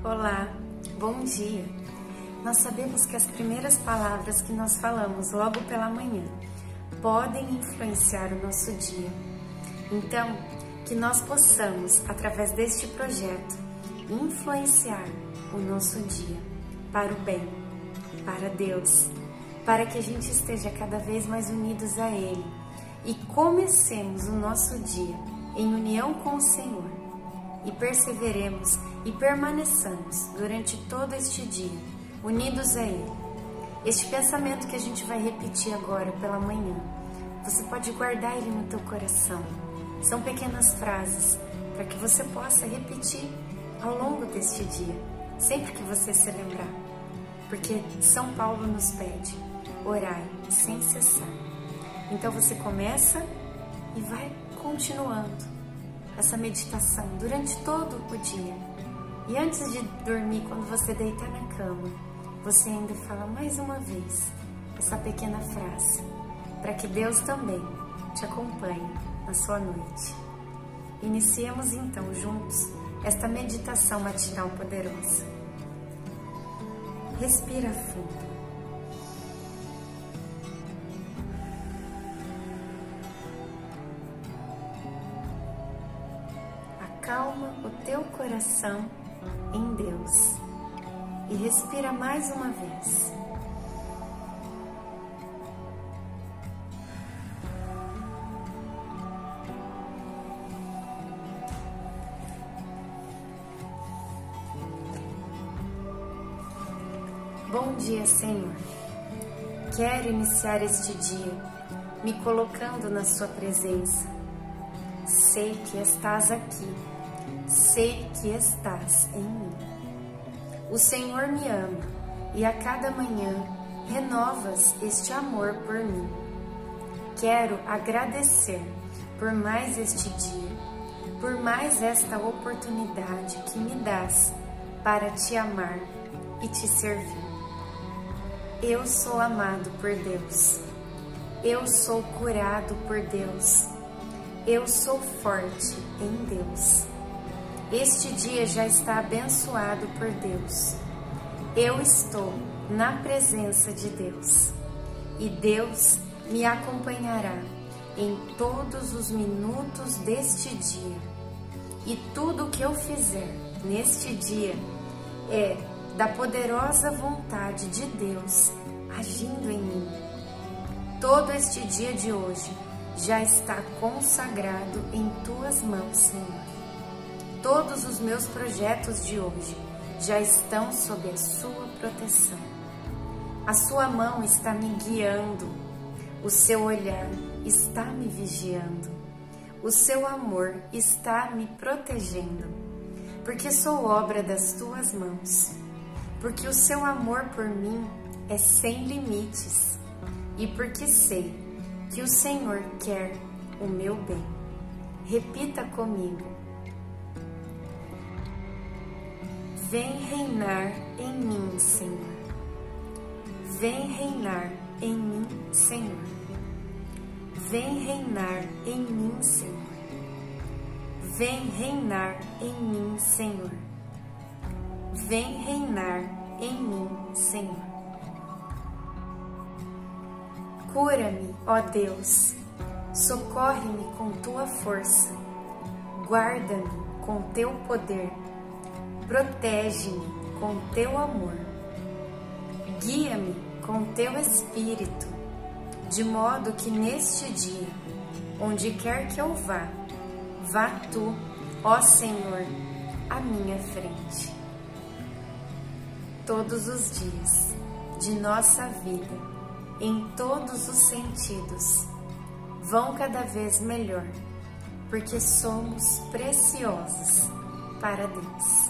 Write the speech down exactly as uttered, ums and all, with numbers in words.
Olá, bom dia! Nós sabemos que as primeiras palavras que nós falamos logo pela manhã podem influenciar o nosso dia. Então, que nós possamos, através deste projeto, influenciar o nosso dia para o bem, para Deus, para que a gente esteja cada vez mais unidos a Ele e comecemos o nosso dia em união com o Senhor e perseveremos e permaneçamos durante todo este dia unidos a Ele. Este pensamento que a gente vai repetir agora pela manhã, você pode guardar ele no teu coração. São pequenas frases para que você possa repetir ao longo deste dia, sempre que você se lembrar. Porque São Paulo nos pede, orai sem cessar. Então você começa e vai continuando essa meditação durante todo o dia. E antes de dormir, quando você deitar na cama, você ainda fala mais uma vez essa pequena frase, para que Deus também te acompanhe na sua noite. Iniciemos então juntos esta meditação matinal poderosa. Respira fundo. Acalma o teu coração em Deus e respira mais uma vez. Bom dia, Senhor. Quero iniciar este dia me colocando na Sua presença. Sei que estás aqui. Sei que estás em mim. O Senhor me ama e a cada manhã renovas este amor por mim. Quero agradecer por mais este dia, por mais esta oportunidade que me dás para te amar e te servir. Eu sou amado por Deus. Eu sou curado por Deus. Eu sou forte em Deus. Este dia já está abençoado por Deus. Eu estou na presença de Deus. E Deus me acompanhará em todos os minutos deste dia. E tudo o que eu fizer neste dia é da poderosa vontade de Deus agindo em mim. Todo este dia de hoje já está consagrado em Tuas mãos, Senhor. Todos os meus projetos de hoje já estão sob a Sua proteção. A Sua mão está me guiando, o Seu olhar está me vigiando, o Seu amor está me protegendo, porque sou obra das Tuas mãos, porque o Seu amor por mim é sem limites e porque sei que o Senhor quer o meu bem. Repita comigo. Vem reinar em mim, Senhor. Vem reinar em mim, Senhor. Vem reinar em mim, Senhor. Vem reinar em mim, Senhor. Vem reinar em mim, Senhor. Cura-me, ó Deus. Socorre-me com Tua força. Guarda-me com Teu poder. Protege-me com Teu amor, guia-me com Teu Espírito, de modo que neste dia, onde quer que eu vá, vá Tu, ó Senhor, à minha frente. Todos os dias de nossa vida, em todos os sentidos, vão cada vez melhor, porque somos preciosos para Deus.